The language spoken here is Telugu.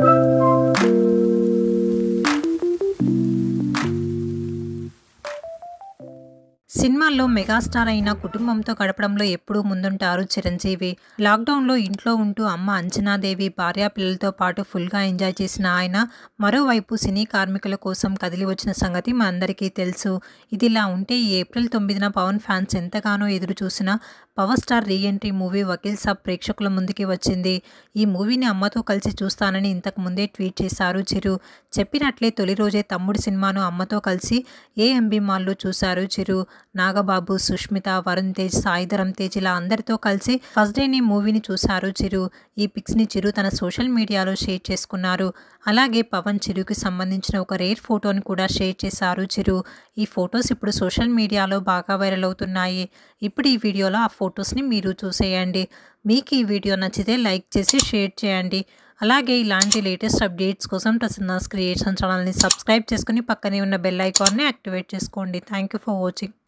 సినిమాల్లో మెగాస్టార్ అయిన కుటుంబంతో గడపడంలో ఎప్పుడూ ముందుంటారు చిరంజీవి. లాక్డౌన్లో ఇంట్లో ఉంటూ అమ్మ అంజనాదేవి, భార్య పిల్లలతో పాటు ఫుల్గా ఎంజాయ్ చేసిన ఆయన మరోవైపు సినీ కార్మికుల కోసం కదిలి వచ్చిన సంగతి మనందరికీ తెలుసు. ఇదిలా ఉంటే ఈ ఏప్రిల్ 9న పవన్ ఫ్యాన్స్ ఎంతగానో ఎదురు చూసిన power star reentry movie Vakeel Saab ప్రేక్షకుల ముందుకి వచ్చింది. ఈ మూవీని అమ్మతో కలిసి చూస్తానని ఇంతకు ముందే ట్వీట్ చేశారు చిరు. చెప్పినట్లే తొలి రోజే తమ్ముడు సినిమాను అమ్మతో కలిసి ఏఎంబీ మాల్లో చూశారు చిరు. నాగబాబు, సుష్మిత, వరుణ్ తేజ్, సాయిధరం తేజ్ ఇలా అందరితో కలిసి ఫస్ట్ డేని మూవీని చూశారు చిరు. ఈ పిక్స్ని చిరు తన సోషల్ మీడియాలో షేర్ చేసుకున్నారు. అలాగే పవన్ చిరుకి సంబంధించిన ఒక రేర్ ఫోటోని కూడా షేర్ చేశారు చిరు. ఈ ఫొటోస్ ఇప్పుడు సోషల్ మీడియాలో బాగా వైరల్ అవుతున్నాయి. ఇప్పుడు ఈ వీడియోలో ఆ ఫొటోస్ని మీరు చూసేయండి. మీకు ఈ వీడియో నచ్చితే లైక్ చేసి షేర్ చేయండి. అలాగే ఇలాంటి లేటెస్ట్ అప్డేట్స్ కోసం ప్రసన్నాస్ క్రియేషన్ ఛానల్ని సబ్స్క్రైబ్ చేసుకుని పక్కనే ఉన్న బెల్ ఐకాన్ని యాక్టివేట్ చేసుకోండి. Thank you for watching.